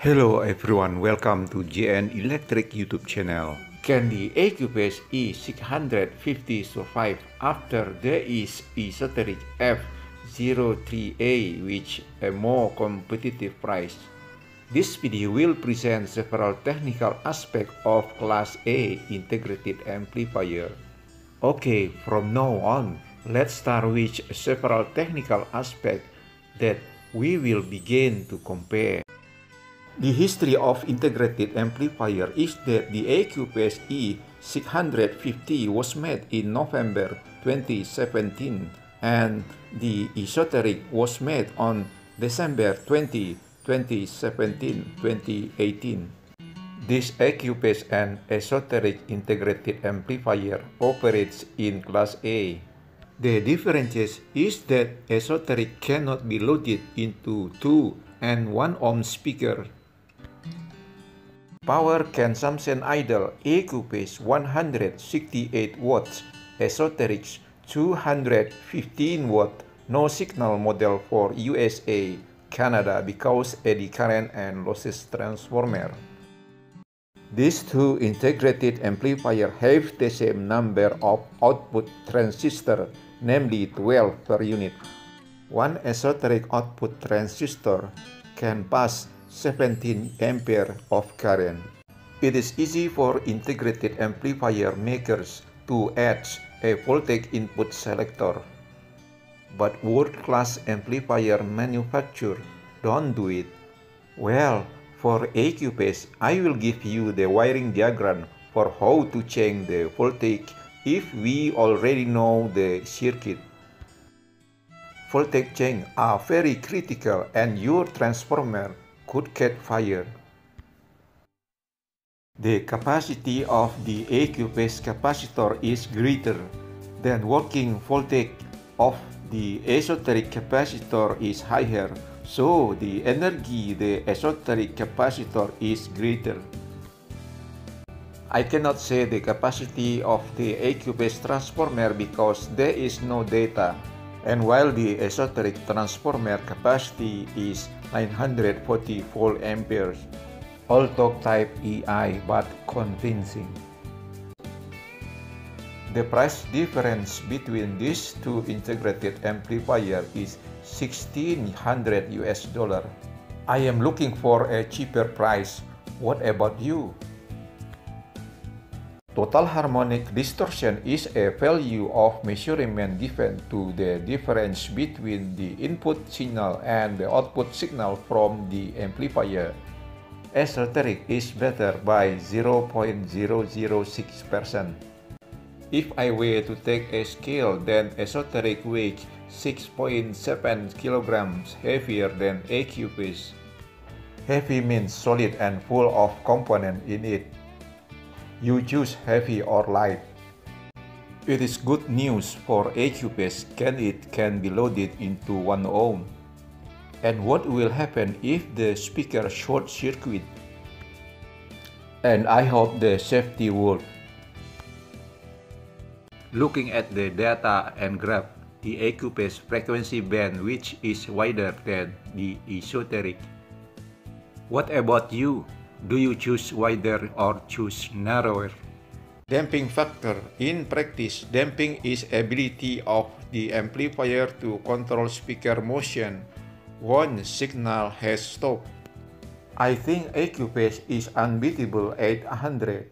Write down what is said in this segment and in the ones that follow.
Hello everyone, welcome to JN Electric YouTube channel. Can the Accuphase E-650 survive after there is Esoteric F-03A with a more competitive price? This video will present several technical aspects of Class A integrated amplifier. Okay, from now on, let's start with several technical aspects that we will begin to compare. The history of integrated amplifier is that the Accuphase E-650 was made in November 2017 and the Esoteric was made on December 20, 2018. This Accuphase and Esoteric integrated amplifier operates in Class A. The difference is that Esoteric cannot be loaded into 2 and 1 ohm speaker. Power consumption idle Accuphase 168 watts, Esoteric's 215 watt, no signal model for USA, Canada because eddy current and lossless transformer. These two integrated amplifiers have the same number of output transistors, namely 12 per unit. One Esoteric output transistor can pass 17 ampere of current. It is easy for integrated amplifier makers to add a voltage input selector, but world-class amplifier manufacturers don't do it. Well, for Accuphase, I will give you the wiring diagram for how to change the voltage if we already know the circuit. Voltage changes are very critical and your transformer could catch fire. The capacity of the Accuphase capacitor is greater than working voltage of the Esoteric capacitor is higher, so the energy the Esoteric capacitor is greater. I cannot say the capacity of the Accuphase transformer because there is no data, and while the Esoteric transformer capacity is 940 volt amperes, all talk type EI but convincing. The price difference between these two integrated amplifiers is $1,600 US. I am looking for a cheaper price. What about you? Total harmonic distortion is a value of measurement given to the difference between the input signal and the output signal from the amplifier. Esoteric is better by 0.006%. If I were to take a scale, then Esoteric weighs 6.7 kilograms heavier than Accuphase. Heavy means solid and full of components in it. You choose heavy or light. It is good news for Accuphase it can be loaded into 1 ohm. And what will happen if the speaker short circuit? And I hope the safety works. Looking at the data and graph, the Accuphase frequency band which is wider than the Esoteric. What about you? Do you choose wider or choose narrower? Damping factor. In practice, damping is ability of the amplifier to control speaker motion once signal has stopped. I think Accuphase is unbeatable at 100.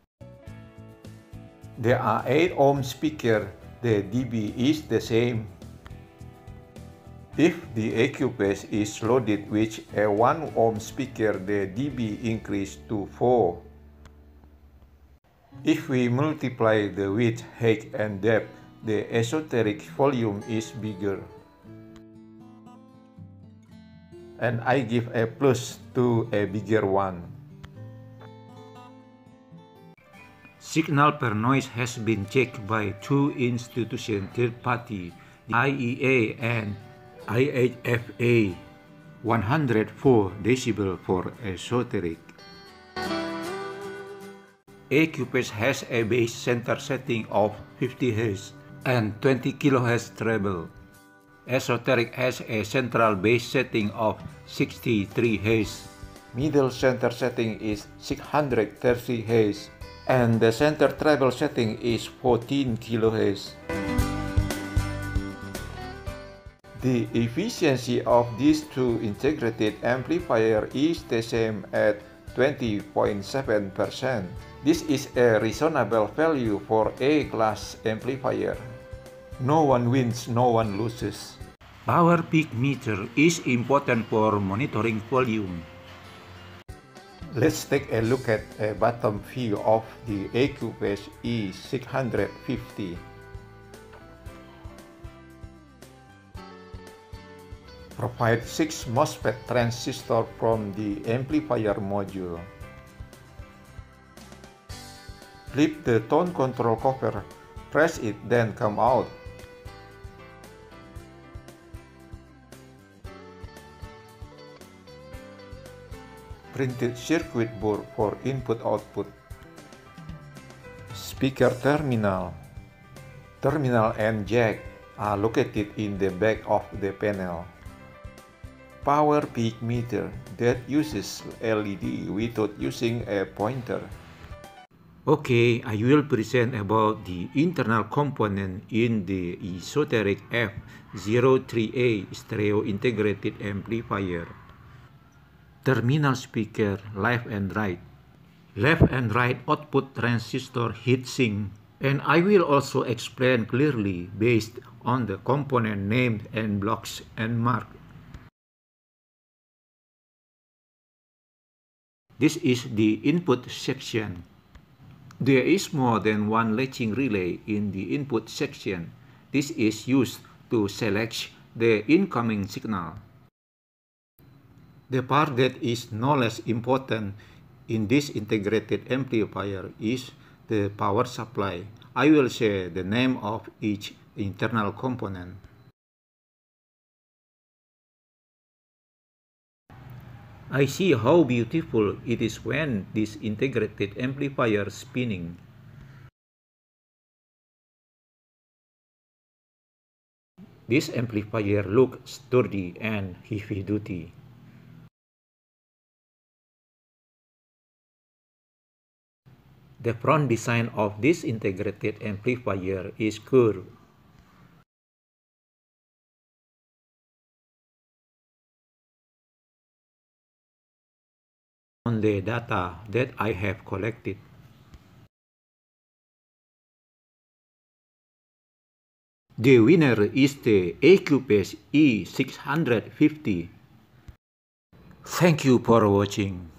There are 8 ohm speakers, the dB is the same. If the Accuphase is loaded with a 1 ohm speaker, the dB increased to 4. If we multiply the width, height, and depth, the Esoteric volume is bigger. And I give a plus to a bigger one. Signal per noise has been checked by 2 institutions third party, the IEA and IHFA, 104 decibel for Esoteric. Accuphase has a bass center setting of 50 Hz and 20 kHz treble. Esoteric has a central bass setting of 63 Hz. Middle center setting is 630 Hz, and the center treble setting is 14 kHz. The efficiency of these two integrated amplifiers is the same at 20.7%. This is a reasonable value for A-class amplifier. No one wins, no one loses. Power peak meter is important for monitoring volume. Let's take a look at a bottom view of the Accuphase E-650. Provide 6 MOSFET transistors from the amplifier module. Flip the tone control cover, press it, then come out. Printed circuit board for input-output. Speaker terminal. Terminal and jack are located in the back of the panel. Power peak meter that uses LED without using a pointer. Okay, I will present about the internal component in the Esoteric F-03A stereo integrated amplifier. Terminal speaker left and right. Left and right output transistor heatsink, and I will also explain clearly based on the component named and blocks and marked. This is the input section. There is more than one latching relay in the input section. This is used to select the incoming signal. The part that is no less important in this integrated amplifier is the power supply. I will say the name of each internal component. I see how beautiful it is when this integrated amplifier is spinning. This amplifier looks sturdy and heavy duty. The front design of this integrated amplifier is curved. On the data that I have collected. The winner is the Accuphase E-650. Thank you for watching.